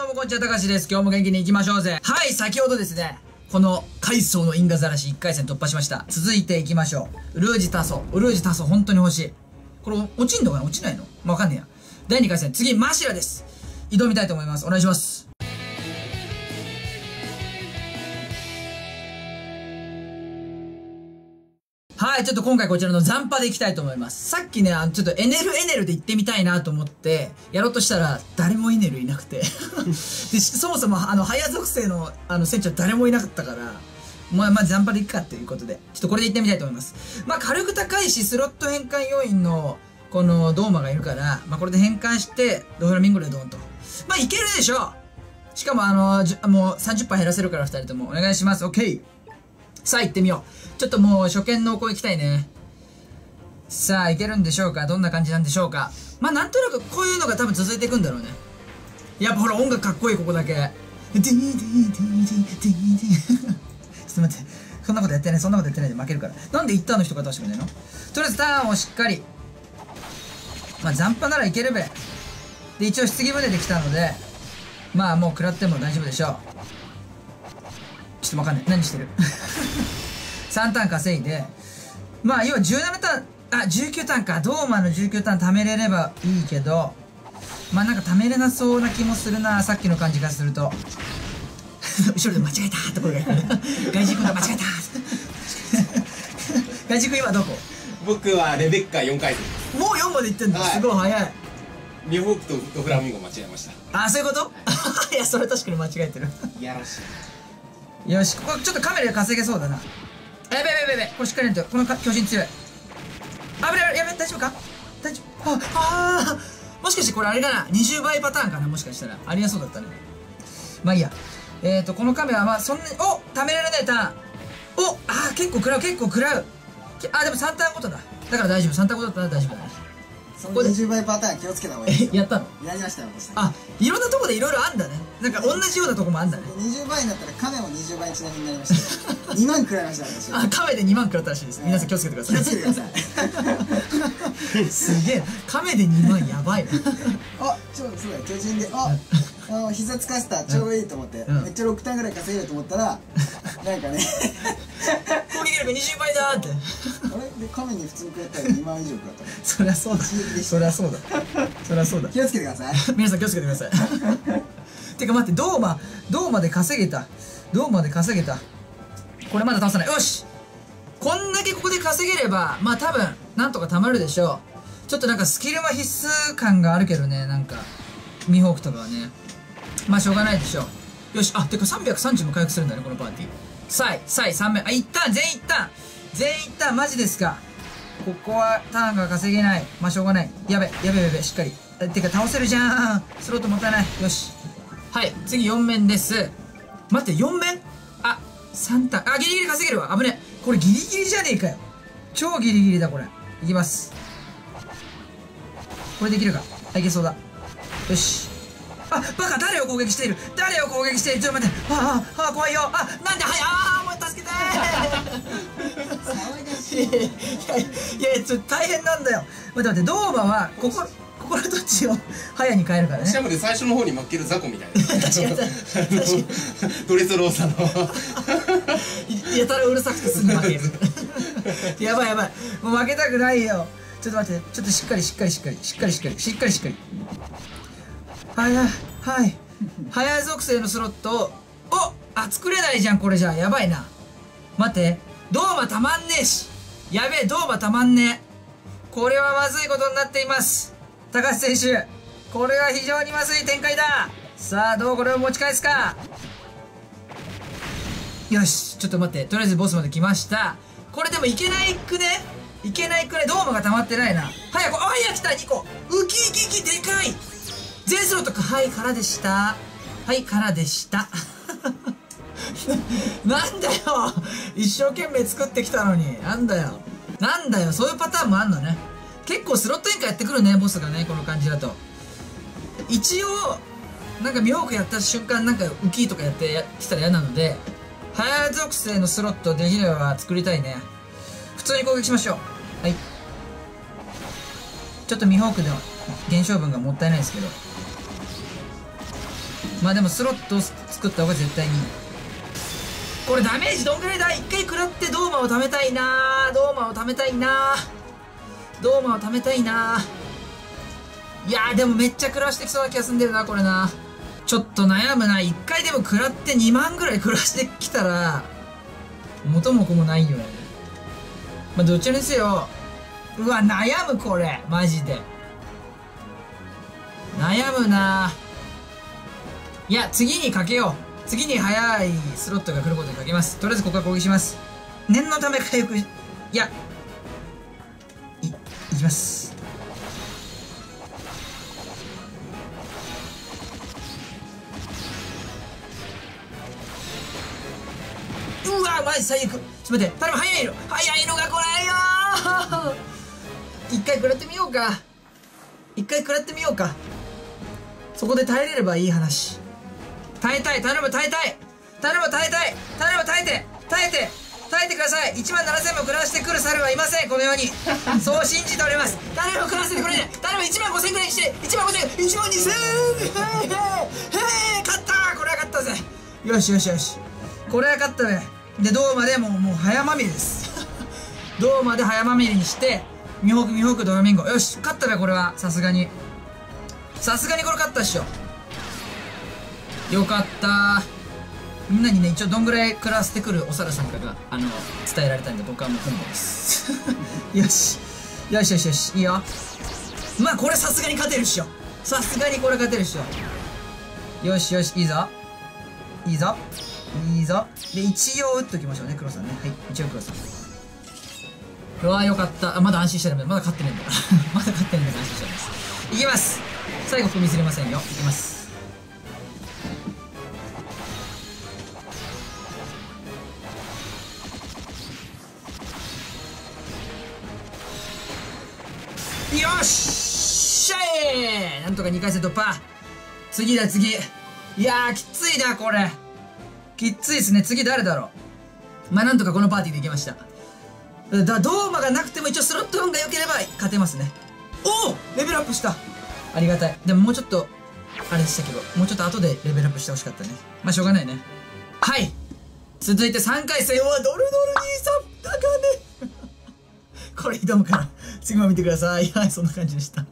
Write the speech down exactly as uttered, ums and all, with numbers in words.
もこんにちは、たかしです。今日も元気に行きましょうぜ。はい、先ほどですね、この海藻の因果ざらしいっかい戦突破しました。続いて行きましょう。ウルージタソ。ウルージタソ本当に欲しい。これ落ちんのかな落ちないのまあ、わかんねえや。だいにかい戦、次、マシラです。挑みたいと思います。お願いします。はい、ちょっと今回こちらの残波でいきたいと思います。さっきね、あの、ちょっとエネルエネルで行ってみたいなと思って、やろうとしたら、誰もエネルいなくて。で、そもそも、あの、早属性の、あの、船長誰もいなかったから、まあ、まあ、残波でいくかっていうことで、ちょっとこれで行ってみたいと思います。まあ、火力高いし、スロット変換要員の、この、ドーマがいるから、まあ、これで変換して、ドフラミンゴでドンと。まあ、いけるでしょう。しかも、あの、じもうさんじゅっパー減らせるから、ふたりとも。お願いします。オッケー。さあ、行ってみよう。ちょっともう初見濃厚行きたいね。さあ、いけるんでしょうか？どんな感じなんでしょうか？まあ、なんとなくこういうのが多分続いていくんだろうね。やっぱほら、音楽かっこいい、ここだけ。ディーディーディーディーディーディー。ちょっと待って。そんなことやってない、そんなことやってないで負けるから。なんで一ターンの人が倒してくれないの？とりあえずターンをしっかり。まあ、残波ならいけるべ。で、一応、棺船で来たので、まあ、もう食らっても大丈夫でしょう。ちょっとわかんない。何してるさんターン稼いで、まあ、要はじゅうななターン、あ、じゅうきゅうターンか。ドーマのじゅうきゅうターン貯めれればいいけど、まあなんか貯めれなそうな気もするな、さっきの感じがすると。後ろで間違えたーって声が言う。外人君が間違えたー外人君今どこ？ 僕はレベッカよんかい戦。 もうよんまでいってんの、はい、すごい早い。 ミホークとドフラミンゴ間違えました。 あ、そういうこといや、それ確かに間違えてる。 いやらしい。 よし、ここちょっとカメラで稼げそうだな。やべやべやべやべ、これしっかりやると、この巨人強い。あぶれやべ、大丈夫か？大丈夫？ああー、もしかしてこれあれかな、にじゅうばいパターンかな、もしかしたら。ありやそうだったね。まあいいや。えーと、このカメラはまあそんなに、お貯められないターン。おあー、結構食らう、結構食らう。あ、でもさんターンごとだ。だから大丈夫、さんターンごとだったら大丈夫だね。 そこでにじゅうばいパターン気をつけた方がいいですよ。 やったの？ やりましたよ、私。 あ、いろんなとこでいろいろあんだね。なんか同じようなとこもあんだね。 にじゅうばいになったらカメもにじゅうばいちなみになりましたにまんくらいました私。 あ、カメでにまんくらったらしいです。皆さん気をつけてください。 気をつけてください。 すげえ、カメでにまんやばいな。 あ、ちょ、そうだ、巨人で、あ、あの、膝つかせた、ちょうどいいと思って、めっちゃろくターンぐらい稼げると思ったら、なんかね、 攻撃力にじゅうばいだーって。 あれで、カメに普通にくれたらにまん以上くらったの。 そりゃそうだ。そりゃそうだ。そりゃそうだ。 気をつけてください。 皆さん気をつけてください。てか待って、ドーマ、ドーマで稼げた。ドーマで稼げた。これまだ倒さない。よし！こんだけここで稼げれば、まあ多分、なんとか貯まるでしょう。ちょっとなんかスキルは必須感があるけどね、なんか、ミホークとかはね。まあしょうがないでしょう。よし、あ、てかさんびゃくさんじゅうも回復するんだね、このパーティー。サイ、サイさんめい。あ、一旦、全員一旦全員一旦、マジですか。ここはターンが稼げない。まあしょうがない。やべ、やべやべ、しっかり。てか倒せるじゃん。スロットもったいない。よし。はい、次よん面です。待って、よん面？あ、さんターン。あ、ギリギリ稼げるわ。危ね。これギリギリじゃねえかよ。超ギリギリだ、これ。いきます。これできるか。あ、いけそうだ。よし。あ、バカ、誰を攻撃している？誰を攻撃している？ちょっと待って。ああ、ああ、怖いよ。あ、なんで、はい、ああ、もう助けてーいやいやいや、ちょっと大変なんだよ。待って待って、ドーマは、ここ、心どっちをハヤに変えるからね。 シャムで最初の方に負ける雑魚みたいな。 違う違う。 ドレスローサのやたらうるさくてすぐ負ける。やばいやばい。もう負けたくないよ。ちょっと待って、ちょっとしっかりしっかりしっかりしっかりしっかりしっかりしっかり。はいはいはい。早属性のスロットを、おあ、作れないじゃん、これじゃあ。やばいな。待って。ドーマたまんねえし。やべえ、ドーマたまんねえ。これはまずいことになっています。高橋選手。これは非常にまずい展開だ。さあ、どうこれを持ち返すか。よし、ちょっと待って。とりあえずボスまで来ました。これでもいけないくねいけないくね。ドーマが溜まってないな。早く、あ、いや、来た、にこ。ウキウキウキ、でかい。全スロットか、はいからでした。はいからでした。なんだよ、一生懸命作ってきたのに。なんだよ。なんだよ、そういうパターンもあんのね。結構スロット変化やってくるね、ボスがね、この感じだと。一応、なんかミホークやった瞬間、なんかウキーとかやってやってたら嫌なので、早属性のスロットできれば作りたいね。普通に攻撃しましょう。はい。ちょっとミホークでは減少分がもったいないですけど。 まあでもスロットを作った方が絶対にいい。これダメージどんぐらいだ。一回食らってドーマを貯めたいな。ドーマを貯めたいな。ドーマを貯めたいな。いやーでもめっちゃ食らしてきそうな気がすんでるなこれな。ちょっと悩むな。一回でも食らってにまんぐらい食らしてきたら元も子もないよね。まあどっちにせよ、うわ悩むこれマジで悩むな。いや次にかけよう。次に速いスロットが来ることにかけます。とりあえずここから攻撃します。念のため回復、いやいいきます。うわマジ最悪。ちょっと待って、頼む、早いの早いのが来ないよー一回食らってみようか。一回食らってみようか。そこで耐えれればいい話。耐えたい、頼む耐えたい、頼む耐えたい、頼む耐えて耐えて耐えてください。いちまんななせんも食らわしてくる猿はいませんこの世に。そう信じております。頼む食らわせてくれね。頼むいちまんごせんぐらいにして、いちまんごせん、いちまんにせん、へいへいへい、勝った。これは勝ったぜ。よしよしよし、これは勝ったね。でドーマでもうもう早まみれですドーマで早まみれにしてミホークミホークドラミンゴ。よし勝ったね。これはさすがにさすがにこれ勝ったっしょ。よかったー。みんなにね一応どんぐらい食らわせてくるお猿さんかがあの伝えられたんで、僕はもう本望ですよしよしよしよし、いいよ。まあこれさすがに勝てるっしょ。さすがにこれ勝てるっしょ。よしよし、いいぞいいぞいいぞ。で一応打っときましょうね黒さんね。はい、一応黒さん。うわーよかった。あまだ安心してる。まだ勝ってないんだからまだ勝ってないんだから安心しております。いきます。最後踏みすれませんよ。いきます。よっしゃい、なんとかにかい戦突破。次だ次。いやーきついなこれ。きついですね。次誰だろう。まあなんとかこのパーティーでいけました。だドーマがなくても一応スロット運が良ければ勝てますね。おおレベルアップした。ありがたい。でももうちょっとあれでしたけど、もうちょっと後でレベルアップしてほしかったね。まあしょうがないね。はい、続いてさんかい戦はドルドル兄さんだかねこれ挑むから次も見てください。はい、そんな感じでした。